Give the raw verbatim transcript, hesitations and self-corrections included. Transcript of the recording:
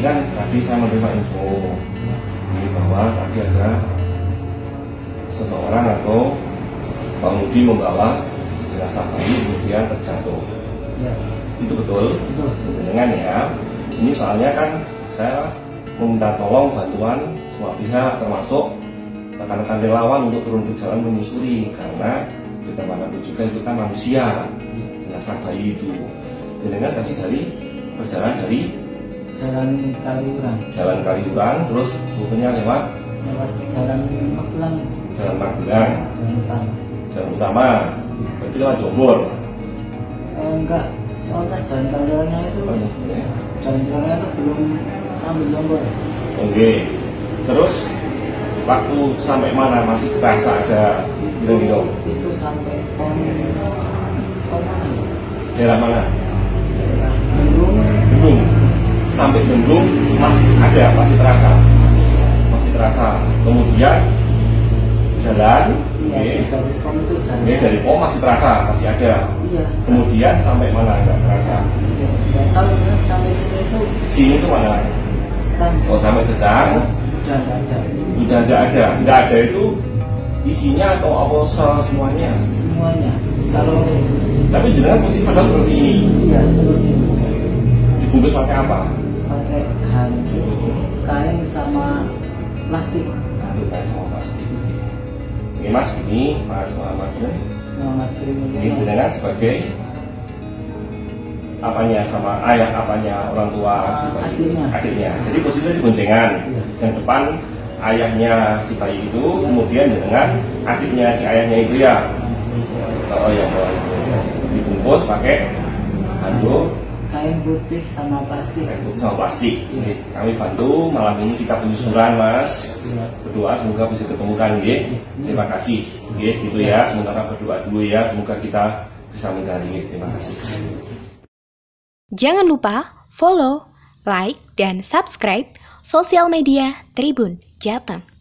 kan tadi saya menerima info ini bahwa tadi ada seseorang atau pengemudi membawa jenazah bayi kemudian terjatuh. Ya. Itu betul? Betul. Dengan ya. Ini soalnya kan saya meminta tolong bantuan semua pihak termasuk rekan-rekan relawan untuk turun ke jalan menyusuri karena bagaimanapun juga itu kan manusia jenazah bayi itu. Dengan tadi dari perjalanan dari Jalan Kaliurang. Jalan Kaliurang terus rutenya lewat Lewat Jalan Magelang. Jalan Magelang. Jalan utama. Jalan utama. Berarti lewat Jombor. Eh, enggak, soalnya Jalan Kaliurangnya itu Oh, iya. Jalan Kaliurangnya itu belum sampai Jombor. Oke. Terus waktu sampai mana masih terasa ada gendong-gendong? Itu sampai pom pom mana? Daerah mana? Daerah Bendung. Bendung. Sampai Bendung masih ada, masih terasa. Masih Masih terasa. Kemudian jalan, iya, oke. terus dari pom itu jalan. Oke, dari pom masih terasa, masih ada. Iya. Kemudian sampai mana agak terasa? Iya, nggak tahu ya, sampai sini itu Sini itu mana? sampai Oh, sampai Secang. udah nggak ada. Sudah nggak ada. Nggak ada itu isinya atau apa semuanya? Semuanya. Kalau Tapi jenengan posisi padahal seperti ini. iya seperti itu. Dibungkus pakai apa? Pakai handuk, kain sama plastik. Aduh, kayak semua plastik. Ini mas, ini mas Muhammad Muhammad ini Krimulyono. jenengan sebagai apanya sama ayah apanya orang tua si bayi Adiknya. adiknya. Jadi posisinya di boncengan. Iya. Yang depan ayahnya si bayi itu, kemudian jenengan adiknya si ayahnya itu ya. Oh ya, dibungkus pakai handuk, Kain putih sama plastik. kain putih sama plastik. Iya. Oke, kami bantu malam ini kita penyusuran mas. Iya. Berdoa semoga bisa ditemukan ya. Terima kasih. Ya, gitu ya. Sementara berdoa dulu ya. Semoga kita bisa mencari. Terima kasih. Jangan lupa follow, like, dan subscribe sosial media Tribun Jateng.